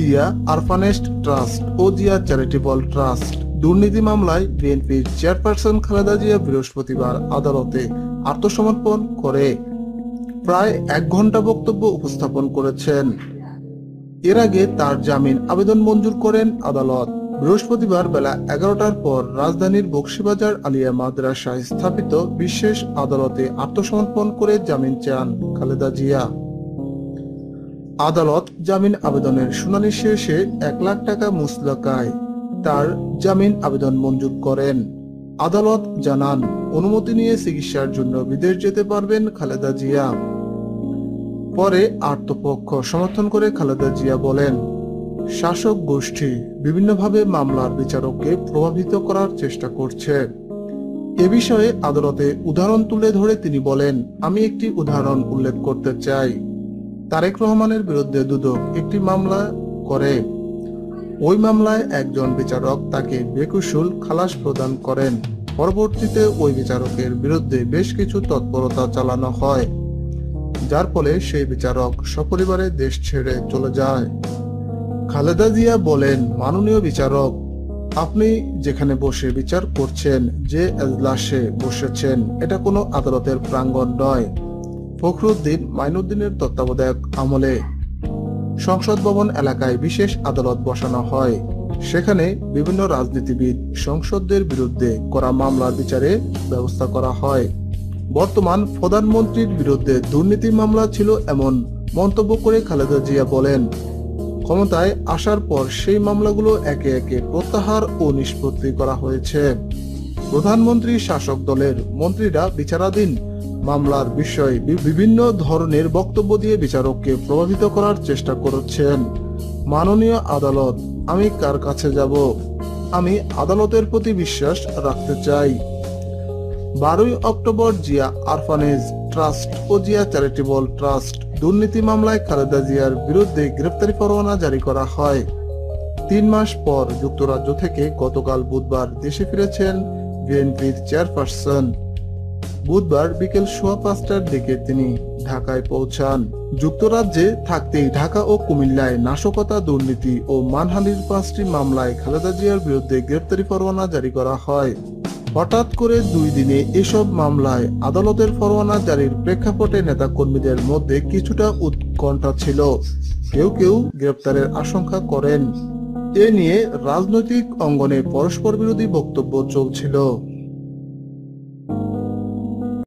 Zia orphanage trust ও Zia charitable trust দুর্নীতি মামলায় বিএনপির চেয়ারপারসন খালেদা জিয়া বৃহস্পতিবার আদালতে আত্মসমর্পণ করে প্রায় 1 ঘন্টা বক্তব্য উপস্থাপন করেছেন। এর আগে তার জামিন আবেদন মঞ্জুর করেন আদালত। বৃহস্পতিবার বেলা 11টার পর রাজধানীর বকশীবাজার আলিয়া মাদ্রাসায় স্থাপিত বিশেষ আদালতে আত্মসমর্পণ করে জামিন চান খালেদা জিয়া। আদালত জামিন আবেদনের শুনানি শেষে 1 লাখ টাকা মুচলেকায় তার জামিন আবেদন মঞ্জুর করেন। আদালত জানান, অনুমতি নিয়ে চিকিৎসার জন্য বিদেশ যেতে পারবেন খালেদা জিয়া। পরে আত্মপক্ষ সমর্থন করে খালেদা জিয়া বলেন, শাসক গোষ্ঠী বিভিন্নভাবে মামলার বিচারককে প্রভাবিত করার চেষ্টা করছে। এ বিষয়ে আদালতে উদাহরণ তুলে ধরে তিনি বলেন, আমি একটি উদাহরণ উল্লেখ করতে চাই। তারেক রহমানের বিরুদ্ধে দুদক একটি মামলা করে। ওই মামলায় একজন বিচারক তাকে বেকসুর খালাস প্রদান করেন। পরবর্তীতে ওই বিচারকের বিরুদ্ধে বেশ কিছু তৎপরতা চালানো হয়, যার ফলে সেই বিচারক সপরিবারে দেশ ছেড়ে চলে যায়। খালেদা জিয়া বলেন, মাননীয় বিচারক, আপনি যেখানে বসে বিচার করছেন, যে এজলাসে বসেছেন, এটা কোনো আদালতের প্রাঙ্গণ নয়। ফখরুদ্দিন মাইনুদ্দিনের তত্ত্বাবধায়ক আমলে সংসদ ভবন এলাকায় বিশেষ আদালত বসানো হয়। সেখানে বিভিন্ন রাজনীতিবিদ, সংসদদের বিরুদ্ধে করা মামলার বিচারে ব্যবস্থা করা হয়। বর্তমান প্রধানমন্ত্রীর বিরুদ্ধে দুর্নীতি মামলা ছিল এমন মন্তব্য করে খালেদা জিয়া বলেন, ক্ষমতায় আসার পর সেই মামলাগুলো একে একে প্রত্যাহার ও নিষ্পত্তি করা হয়েছে। প্রধানমন্ত্রী শাসক দলের মন্ত্রীরা বিচারাধীন মামলার বিষয়ে বিভিন্ন ধরনের বক্তব্য দিয়ে বিচারককে প্রভাবিত করার চেষ্টা করছেন। মাননীয় আদালত, আমি কার কাছে যাব? আমি আদালতের প্রতি বিশ্বাস রাখতে চাই। 12ই অক্টোবর জিয়া অরফানেজ ট্রাস্ট ও জিয়া চ্যারিটেবল ট্রাস্ট দুর্নীতি মামলায় খালেদা জিয়ার বিরুদ্ধে গ্রেফতারি পরোয়ানা জারি করা হয়। 3 মাস পর যুক্তরাজ্য থেকে গতকাল বুধবার দেশে ফিরেছেন বিএনপির চেয়ারপারসন। বুধবার বিকেল 5:15টার দিকে তিনি ঢাকায় পৌঁছান। যুক্তরাজ্যে থাকতেই ঢাকা ও কুমিল্লায় নাশকতা, দুর্নীতি ও মানহানির 5টি মামলায় খালেদা জিয়ার বিরুদ্ধে গ্রেফতারি পরোয়ানা জারি করা হয়। হঠাৎ করে 2 দিনে এসব মামলায় আদালতের পরোয়ানা জারির প্রেক্ষাপটে নেতাকর্মীদের মধ্যে কিছুটা উৎকণ্ঠা ছিল। কেউ কেউ গ্রেপ্তারের আশঙ্কা করেন। এ নিয়ে রাজনৈতিক অঙ্গনে পরস্পর বিরোধী বক্তব্য চলছিল।